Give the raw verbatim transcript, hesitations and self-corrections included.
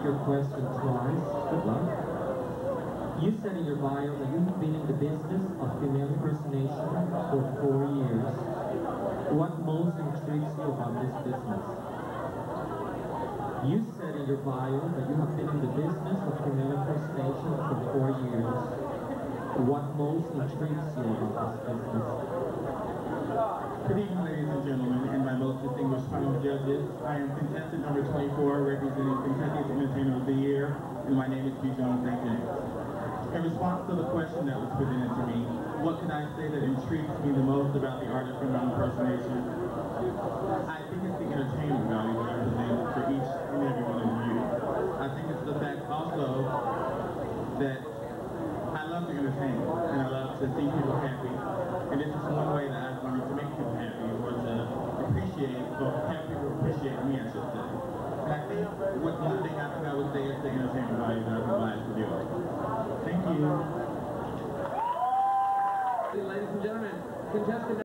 your question twice. Good luck. You said in your bio that you've been in the business of female impersonation for four years. What most intrigues you about this business? You said in your bio that you have been in the business of female impersonation for four years. What most intrigues you about this business? Good evening, ladies and gentlemen, and my most distinguished panel of judges. I am contestant number twenty-four, representing Kentucky's Entertainer of the Year, and my name is Bejon National. In response to the question that was presented to me, what can I say that intrigues me the most about the art of female impersonation? I think it's the entertainment value that I present for each and every one of you. I think it's the fact also that I love to entertain, and I love to see people happy. And this is one way that I've learned to make people happy, or to appreciate, or have people appreciate me, I should say. And I think what one thing I think I would say is the entertainment value that I provide to the audience. Thank you. Ladies and gentlemen, contestant